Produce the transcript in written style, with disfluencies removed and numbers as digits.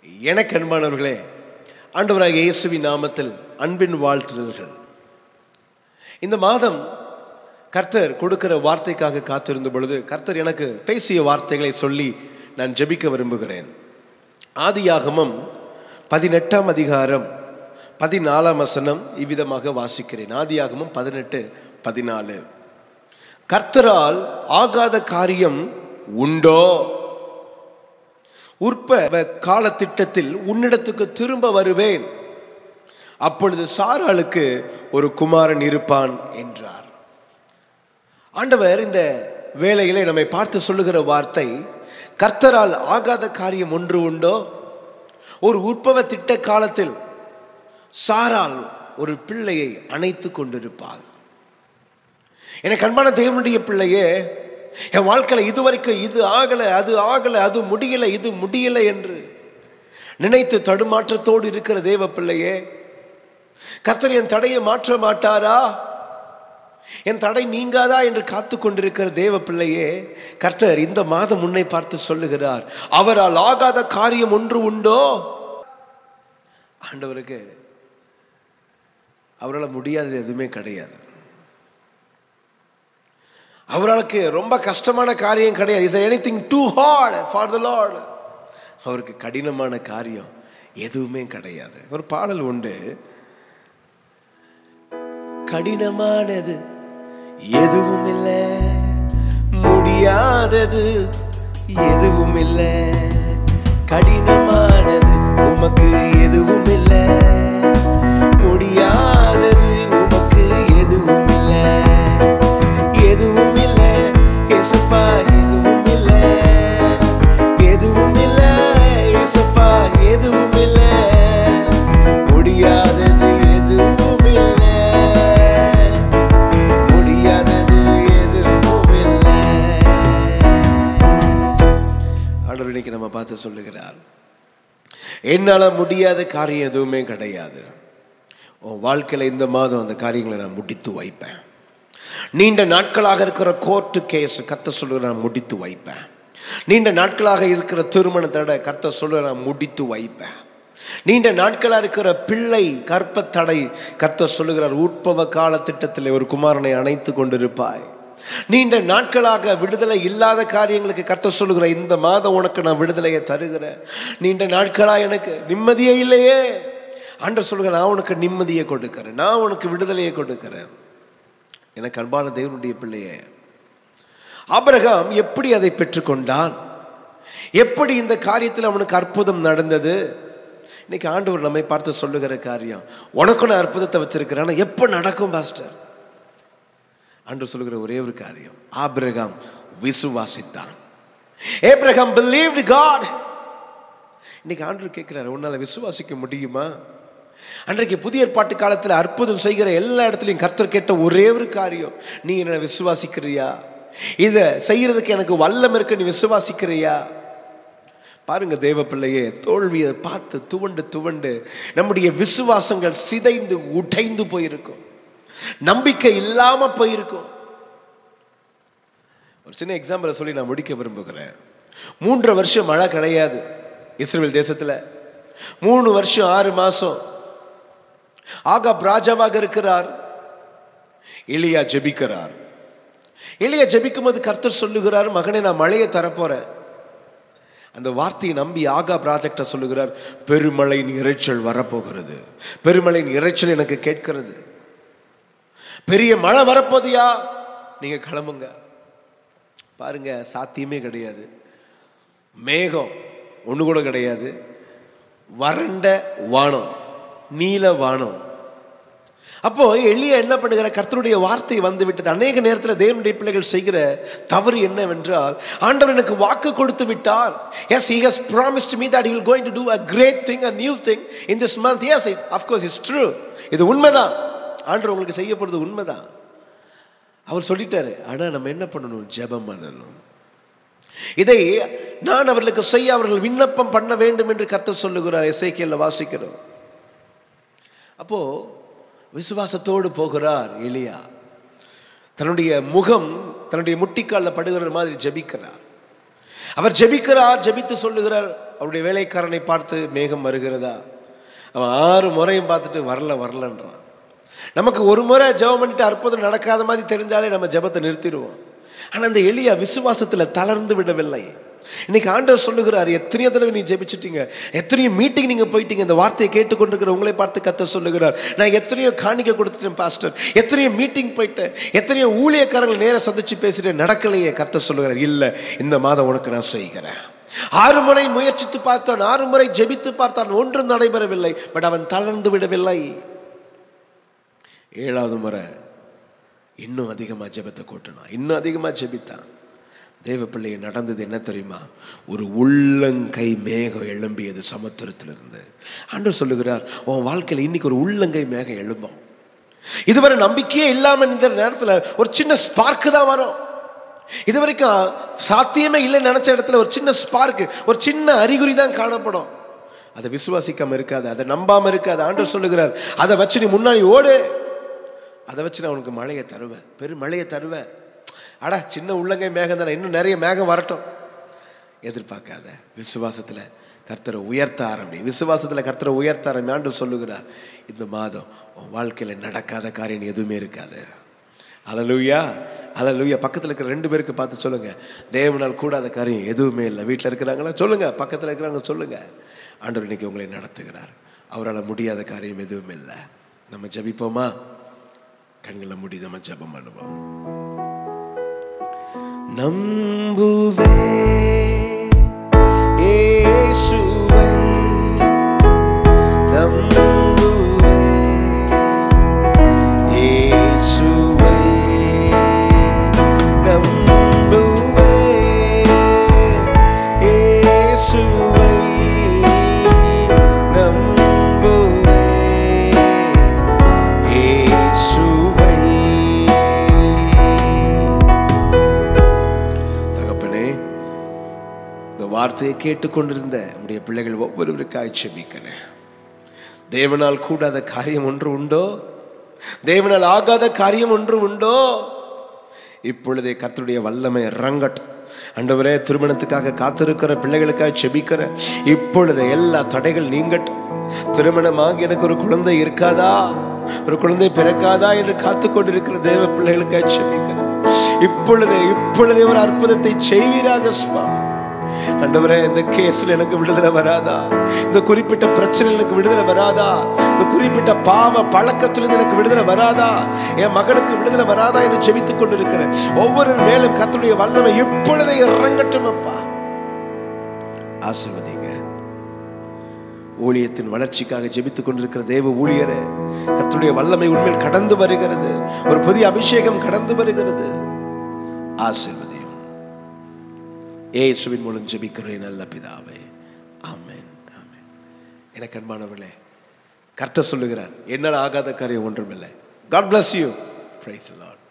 எனக்கு அன்பானவர்களே, ஆண்டவராகிய இயேசுவின் நாமத்தில் அன்பின் வாழ்த்துதல்கள். இந்த மாதம் கர்த்தர் கொடுக்கிற வார்த்தைக்காக காத்திருந்த பொழுது கர்த்தர் எனக்கு பேசிய வார்த்தைகளை சொல்லி நான் ஜெபிக்க விரும்புகிறேன். ஆதியாகமம் 18ஆம் அதிகாரம் 14ஆம் வசனம் இவ்விதமாக வாசிக்கிறேன். ஆதியாகமம் 18:14. கர்த்தரால் ஆகாத காரியம் உண்டோ? உற்ப கால திட்டத்தில் உன்னிடத்துக்கு திரும்ப வருவேன், அப்பொழுது சாராளுக்கு ஒரு குமாரன் இருப்பான் என்றார். ஆண்டவர் இந்த வேளையிலே நம்மை பார்த்து சொல்லுகிற வார்த்தை, கர்த்தரால் ஆகாத காரியம் ஒன்று உண்டோ? ஒரு உற்பவ திட்ட காலத்தில் சாராள் ஒரு பிள்ளையை அணைத்து கொண்டிருப்பாள். எனக்கு அன்பான தேவனுடைய பிள்ளையே, என் வாழ்க்கையில் இதுவரைக்கும் இது ஆகலை, அது ஆகலை, அது முடியலை, இது முடியலை என்று நினைத்து தடுமாற்றத்தோடு இருக்கிற தேவ பிள்ளையே, கர்த்தர் என் தடையை மாற்ற மாட்டாரா, என் தடை நீங்காதா என்று காத்து கொண்டிருக்கிற தேவ பிள்ளையே, கர்த்தர் இந்த மாதம் முன்னை பார்த்து சொல்லுகிறார், அவரால் ஆகாத காரியம் ஒன்று உண்டோ? ஆண்டவருக்கு அவரால் முடியாதது எதுவுமே கிடையாது. அவர்களுக்கு ரொம்ப கஷ்டமான காரியம் கிடையாது. Is there anything too hard for the Lord? அவருக்கு கடினமான காரியம் எதுவுமே கிடையாது. ஒரு பாடல் உண்டு, கடினமானது எதுவும் இல்லை, முடியாதது எதுவும் இல்லை, கடினமானது உமக்கு எதுவும் இல்லை, முடியாதது உமக்கு எதுவும் இல்லை, எதுவும் இல்லை ஏசப்பா, எதுவும் இல்லை, எதுவும் இல்லை ஏசப்பா, எதுவும் இல்லை, முடியாதது எதுவும் இல்லை, முடியாதது எதுவும் இல்லை. ஆண்டவர் இன்னைக்கு நம்ம பார்த்து சொல்லுகிறார், என்னால முடியாத காரியம் எதுவுமே கிடையாது. உன் வாழ்க்கையில் இந்த மாதம் அந்த காரியங்களை நான் முடித்து வைப்பேன். நீண்ட நாட்களாக இருக்கிற கோர்ட்டு கேஸ் கர்த்தர் சொல்லுகிற நான் முடித்து வைப்பேன். நீண்ட நாட்களாக இருக்கிற திருமண தடை கர்த்தர் சொல்லுகிற நான் முடித்து வைப்பேன். நீண்ட நாட்களாக இருக்கிற பிள்ளை கற்ப தடை கர்த்தர் சொல்லுகிறார், உற்பவ கால திட்டத்தில் ஒரு குமாரனை அணைத்து கொண்டிருப்பாய். நீண்ட நாட்களாக விடுதலை இல்லாத காரியங்களுக்கு கர்த்தர் சொல்லுகிற இந்த மாதம் உனக்கு நான் விடுதலையை தருகிறேன். நீண்ட நாட்களாக எனக்கு நிம்மதியே இல்லையே, ஆண்டவர் சொல்லுகிற நான் உனக்கு நிம்மதியை கொடுக்கிறேன், நான் உனக்கு விடுதலையை கொடுக்கிறேன். எனக்கு அன்பான தேவனுடைய பிள்ளையே, ஆபிரகாம் எப்படி அதை பெற்றுக்கொண்டான்? எப்படி இந்த காரியத்தில் அவனுக்கு அற்புதம் நடந்தது? இன்னைக்கு ஆண்டவர் நம்மை பார்த்து சொல்லுகிற காரியம், உனக்கு நான் அற்புதத்தை வச்சிருக்கிறேன், ஆனால் எப்போ நடக்கும் பாஸ்டர்? ஆண்டவர் சொல்லுகிற ஒரே ஒரு காரியம், ஆபிரகாம் விசுவாசித்தான். Abraham believed God. இன்னைக்கு ஆண்டவர் கேட்கிறார், உன்னால விசுவாசிக்க முடியுமா? அன்றைக்கு புதிய ஏற்பாட்டு காலத்தில் அற்புதம் செய்கிற எல்லா இடத்துலையும் கர்த்தர் கேட்ட ஒரே ஒரு காரியம், நீ என்ன விசுவாசிக்கிறியா? இதை செய்யறதுக்கு எனக்கு வல்லம் இருக்கு, நீ விசுவாசிக்கிறியா? பாருங்க தேவ பிள்ளையே, தோல்வியை பார்த்து துவண்டு துவண்டு நம்முடைய விசுவாசங்கள் சிதைந்து உடைந்து போயிருக்கும், நம்பிக்கை இல்லாம போயிருக்கும். ஒரு சின்ன எக்ஸாம்பிளை சொல்லி நான் முடிக்க விரும்புகிறேன். 3 வருஷம் மழை கிடையாது இஸ்ரவேல் தேசத்துல. 3 வருஷம் 6 மாசம் ஆகாப் ராஜாவாக இருக்கிறார். எலியா ஜெபிக்கிறார். எலியா ஜெபிக்கும் போது கர்த்தர் சொல்லுகிறார், மகனே நான் மழையை தரப்போறேன். அந்த வார்த்தையை நம்பி ஆகாப் ராஜாக்கிட்ட சொல்லுகிறார், பெருமழையின் இரைச்சல் வரப்போகிறது, பெருமழையின் இரைச்சல் எனக்கு கேட்கிறது, பெரிய மழை வரப்போதியா, நீங்க கிளம்புங்க. பாருங்க, சாத்தியமே கிடையாது. மேகம் ஒன்று கூட கிடையாது, வறண்ட வானம், நீல வானம். அப்போ எலியா என்ன பண்ணுகிற, கர்த்தருடைய வார்த்தை வந்து விட்டது. அநேக நேரத்தில் தேவனுடைய பிள்ளைகள் செய்கிற தவறு என்னவென்றால், ஆண்டவர் எனக்கு வாக்கு கொடுத்து விட்டார். Yes, he has promised me that he will going to do a great thing, a new thing in this month. Yes, of course it's true. இது உண்மைதான், ஆண்டவர் உங்களுக்கு செய்ய போறது உண்மைதான். அவர் சொல்லிட்டாரு. ஆனா நம்ம என்ன பண்ணணும்? ஜெபம் பண்ணணும். இதை நான் அவர்களுக்கு செய்ய அவர்கள் விண்ணப்பம் பண்ண வேண்டும் என்று கர்த்தர் சொல்லுகிறார். எசேக்கியேல்ல வாசிக்கிறோம். அப்போ விசுவாசத்தோடு போகிறார் எலியா. தன்னுடைய முகம் தன்னுடைய முட்டிக்காலில் படுகிற மாதிரி ஜெபிக்கிறார். அவர் ஜெபிக்கிறார். ஜெபித்து சொல்லுகிறார், அவருடைய வேலைக்காரனை பார்த்து மேகம் வருகிறதா? அவன் 6 முறையும் பார்த்துட்டு வரலன்றான். நமக்கு ஒரு முறை ஜெபம் பண்ணிட்டு அற்புதம் நடக்காத மாதிரி தெரிஞ்சாலே நம்ம ஜெபத்தை நிறுத்திடுவோம். ஆனால் அந்த எலியா விசுவாசத்தில் தளர்ந்து விடவில்லை. இன்னைக்கு ஆண்டவர் சொல்லுகிறார், எத்தனையோ தடவை நீ ஜெபிச்சிட்டீங்க, எத்தனையோ மீட்டிங் நீங்கள் போயிட்டீங்க, இந்த வார்த்தையை கேட்டுக்கொண்டிருக்கிற உங்களை பார்த்து கர்த்தர் சொல்லுகிறார், நான் எத்தனையோ காணிக்கை கொடுத்துட்டேன் பாஸ்டர், எத்தனையோ மீட்டிங் போயிட்டேன், எத்தனையோ ஊழியக்காரர்கள் நேராக சந்திச்சு பேசிட்டேன், நடக்கலையே. கர்த்தர் சொல்லுகிறார், இல்லை, இந்த மாதம் உனக்கு நான் செய்கிறேன். 6 முறை முயற்சித்து பார்த்தான், 6 முறை ஜெபித்து பார்த்தான், ஒன்றும் நடைபெறவில்லை. பட் அவன் தளர்ந்து விடவில்லை. 7வது முறை இன்னும் அதிகமாக ஜெபத்தை கூட்டினான், இன்னும் அதிகமாக ஜெபித்தான். தேவ பிள்ளையை நடந்தது என்ன தெரியுமா? ஒரு உள்ளங்கை மேகம் எழும்பியது சமுத்திரத்திலிருந்து. ஆண்டவர் சொல்லுகிறார், உன் வாழ்க்கையில் இன்னைக்கு ஒரு உள்ளங்கை மேகம் எழும்பும். இதுவரை நம்பிக்கையே இல்லாமல் இந்த நேரத்தில் ஒரு சின்ன ஸ்பார்க்கு தான் வரும். இதுவரைக்கும் சாத்தியமே இல்லைன்னு நினைச்ச இடத்துல ஒரு சின்ன ஸ்பார்க்கு, ஒரு சின்ன அறிகுறி தான் காணப்படும். அதை விசுவாசிக்காம இருக்காது, அதை நம்பாம இருக்காது. ஆண்டவர் சொல்லுகிறார், அதை வச்சு நீ முன்னாடி ஓடு, அதை வச்சு நான் உனக்கு மழையை தருவேன், பெரும் மழையை தருவேன். அடா, சின்ன உள்ளங்கை மேகம் தானே, இன்னும் நிறைய மேகம் வரட்டும். எதிர்பார்க்காத, விசுவாசத்தில் கர்த்தரை உயர்த்த ஆரம்பி, விசுவாசத்தில் கர்த்தரை உயர்த்த ஆரம்பி. ஆண்டவர் சொல்லுகிறார், இந்த மாதம் உன் வாழ்க்கையில் நடக்காத காரியம் எதுவுமே இருக்காது. அல்லேலூயா, அல்லேலூயா. பக்கத்தில் இருக்கிற 2 பேருக்கு பார்த்து சொல்லுங்க, தேவனால் கூடாத காரியம் எதுவுமே இல்லை. வீட்டில் இருக்கிறாங்களா சொல்லுங்க, பக்கத்தில் இருக்கிறாங்க சொல்லுங்க, ஆண்டவர் இன்னைக்கு உங்களை நடத்துகிறார். அவரால் முடியாத காரியம் எதுவுமே இல்லை. நம்ம ஜெபிப்போமா? கண்களை மூடி நம்ம ஜெபம் பண்ணுவோம். நம்புவே இயேசுவை, நம்புவே இயேசுவை, நம்புவே இயேசுவை, நம்புவே இயேசுவை. வார்த்தையை கேட்டுக்கொண்டிருந்த நம்முடைய பிள்ளைகள் ஒவ்வொருவருக்காய் ஜெபிக்கிறேன். தேவனால் கூடாத காரியம் ஒன்று உண்டோ? தேவனால் ஆகாத காரியம் ஒன்று உண்டோ? இப்பொழுதே கர்த்தருடைய வல்லமை இறங்கட்டும். ஆண்டவரே, திருமணத்துக்காக காத்திருக்கிற பிள்ளைகளுக்காக ஜெபிக்கிற, இப்பொழுது எல்லா தடைகள் நீங்கட்டும். திருமணமாகி எனக்கு ஒரு குழந்தை இருக்காதா, ஒரு குழந்தை பிறக்காதா என்று காத்து கொண்டிருக்கிற தேவ பிள்ளைகளுக்காக ஜெபிக்கிறேன். இப்பொழுதே ஒரு அற்புதத்தை செய்வீராக சுவாமி. ஆண்டவரே, இந்த கேஸ்ல எனக்கு விடுதலை வராதா, இந்த குறிப்பிட்ட பிரச்சனை எனக்கு விடுதலை வராதா, இந்த குறிப்பிட்ட பாவ பழக்கத்திலிருந்து எனக்கு விடுதலை வராதா, என் மகனுக்கு விடுதலை வராதா என்று ஜெபித்துக் கொண்டிருக்கிறேன். ஒவ்வொரு மேலும் கர்த்தருடைய வல்லமை இப்பொழுதே இறங்கட்டும் அப்பா. ஆசீர்வதிங்க. ஊழியத்தின் வளர்ச்சிக்காக ஜெபித்துக் கொண்டிருக்கிற தேவ ஊழியரே, கர்த்தருடைய வல்லமை உண்மையில் கடந்து வருகிறது, ஒரு புதிய அபிஷேகம் கடந்து வருகிறது. ஆசீர்வதியும். இயேசுவின் மூலம் ஜெபிக்கிறேன் நல்ல பிதாவே, ஆமென், ஆமென். எனக்கு அன்பானவர்களே, கர்த்தர் சொல்லுகிறார், என்னால் ஆகாத காரியம் ஒன்றுமில்லை. God bless you. Praise the Lord.